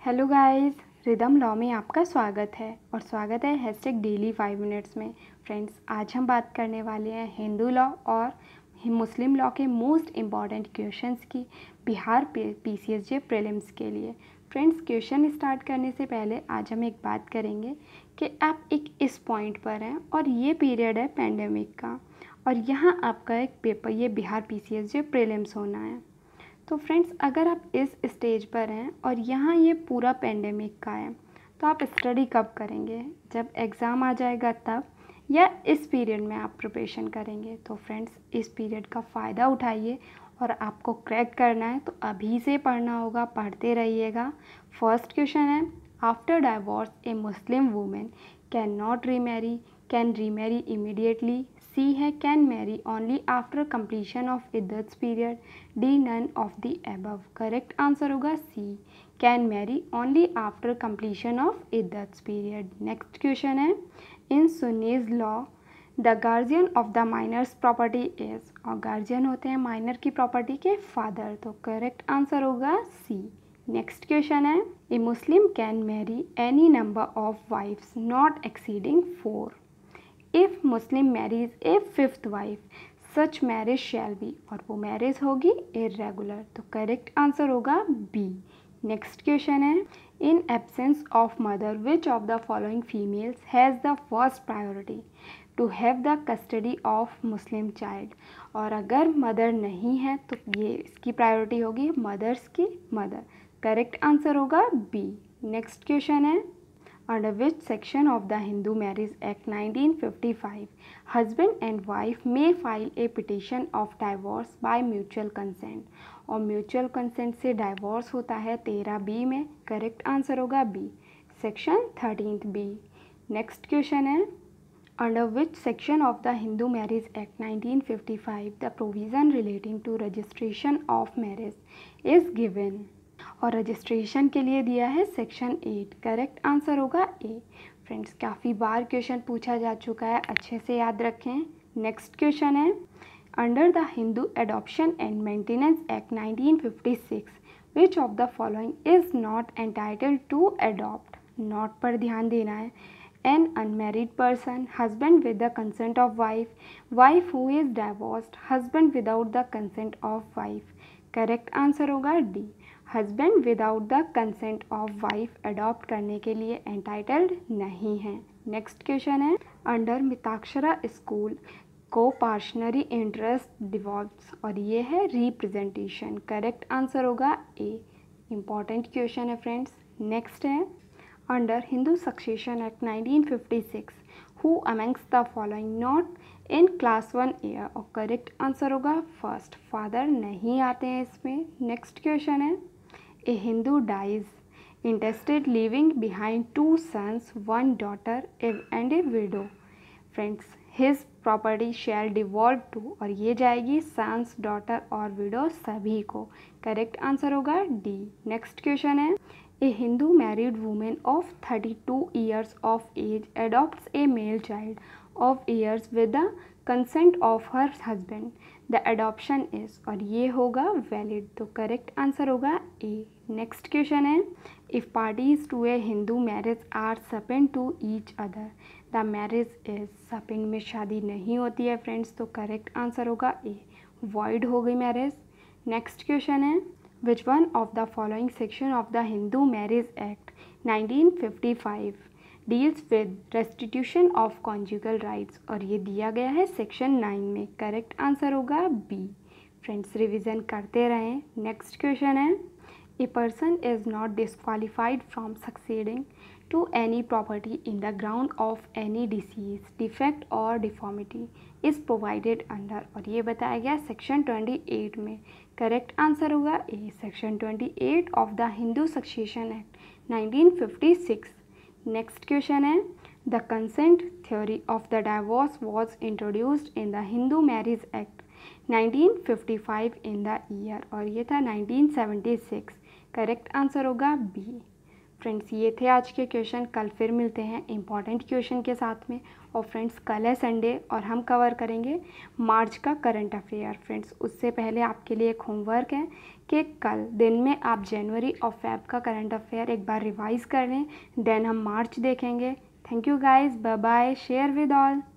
Hello guys, rhythm law में आपका स्वागत है और स्वागत है हैशटैग डेली 5 मिनट्स में। फ्रेंड्स, आज हम बात करने वाले हैं हिंदू लॉ और मुस्लिम लॉ के मोस्ट इम्पॉर्टेंट क्वेश्चंस की बिहार पीसीएसजे प्रीलिम्स के लिए। फ्रेंड्स, क्वेश्चन स्टार्ट करने से पहले आज हम एक बात करेंगे कि आप एक इस पॉइंट पर हैं और ये पीरियड है पेंडेमिक का और यहाँ आपका एक पेपर ये बिहार पीसीएसजे प्रीलिम्स होना है। तो फ्रेंड्स, अगर आप इस स्टेज पर हैं और यहाँ ये पूरा पेंडेमिक का है तो आप स्टडी कब करेंगे? जब एग्ज़ाम आ जाएगा तब, या इस पीरियड में आप प्रिपरेशन करेंगे? तो फ्रेंड्स, इस पीरियड का फ़ायदा उठाइए और आपको क्रैक करना है तो अभी से पढ़ना होगा, पढ़ते रहिएगा। फर्स्ट क्वेश्चन है, after divorce a Muslim women can not remarry, can remarry immediately. C है can marry only after completion of इद्दत period. D none of the above. Correct answer होगा C, can marry only after completion of इद्दत period. Next question है, in Sunnis law the guardian of the minors property is, और guardian होते हैं minor की property के father, तो correct answer होगा सी। नेक्स्ट क्वेश्चन है, a Muslim can marry any number of wives not exceeding 4। If Muslim marries a fifth wife such marriage shall be, और वो मैरिज होगी इरेगुलर, तो करेक्ट आंसर होगा बी। नेक्स्ट क्वेश्चन है, in absence of mother which of the following females has the first priority to have the custody of Muslim child, और अगर mother नहीं है तो ये इसकी प्रायोरिटी होगी मदर्स की मदर, करेक्ट आंसर होगा बी। नेक्स्ट क्वेश्चन है, under which section of the Hindu Marriage Act 1955 husband and wife may file a petition of divorce by mutual consent, और म्यूचुअल कंसेंट से डाइवोर्स होता है 13B में, correct answer होगा B, section 13B। Next question है, under which section of the Hindu Marriage Act 1955 the provision relating to registration of marriage is given, और registration के लिए दिया है सेक्शन 8, करेक्ट आंसर होगा ए। फ्रेंड्स, काफ़ी बार क्वेश्चन पूछा जा चुका है, अच्छे से याद रखें। नेक्स्ट क्वेश्चन है, under the Hindu adoption and maintenance act 1956 which of the following is not entitled to adopt. Not पर ध्यान देना है। An unmarried person, husband with the consent of wife, wife who is divorced, husband without the consent of wife, correct answer होगा D, husband without the consent of wife adopt करने के लिए entitled नहीं है। नेक्स्ट क्वेश्चन है, under Mitakshara school को parcenary interest डिवॉल्व्स, और ये है रिप्रेजेंटेशन, करेक्ट आंसर होगा ए। इंपॉर्टेंट क्वेश्चन है फ्रेंड्स। नेक्स्ट है, under Hindu succession act 1956 who amongst the following not in class 1 heir, और करेक्ट आंसर होगा फर्स्ट, फादर नहीं आते हैं इसमें। नेक्स्ट क्वेश्चन है, a Hindu dies intestate living behind 2 sons 1 daughter and a widow. Friends, his property shall devolve to, और ये जाएगी सन्स, डॉटर और विडो सभी को, करेक्ट आंसर होगा डी। नेक्स्ट क्वेश्चन है, a Hindu married women of 32 years of age adopts a male child of years with the consent of her husband, the adoption is, और ये होगा वैलिड, तो correct answer होगा A. Next question है, if parties to a Hindu marriage are सपिन to each other, the marriage is. सपिन में शादी नहीं होती है फ्रेंड्स, तो करेक्ट आंसर होगा ए, वॉइड हो गई मैरिज। नेक्स्ट क्वेश्चन है, which one of the following section of the Hindu marriage act 1955 deals with restitution of conjugal rights, और ये दिया गया है सेक्शन 9 में, करेक्ट आंसर होगा बी। फ्रेंड्स, रिवीजन करते रहें। नेक्स्ट क्वेश्चन है, a person is not disqualified from succeeding to any property in the ground of any disease, defect और डिफॉर्मिटी इज प्रोवाइडेड अंडर, और ये बताया गया सेक्शन 28 में, करेक्ट आंसर होगा A, section 28 of the Hindu succession act 1956। Next question है, the consent theory of the divorce was introduced in the Hindu marriage act 1955 in the year, और ये था 1976, करेक्ट आंसर होगा बी। फ्रेंड्स ये थे आज के क्वेश्चन। कल फिर मिलते हैं इम्पॉर्टेंट क्वेश्चन के साथ में। और फ्रेंड्स कल है संडे और हम कवर करेंगे मार्च का करंट अफेयर। फ्रेंड्स उससे पहले आपके लिए एक होमवर्क है कि कल दिन में आप जनवरी और फेब का करंट अफेयर एक बार रिवाइज़ कर लें, देन हम मार्च देखेंगे। Thank you guys, bye bye, share with all.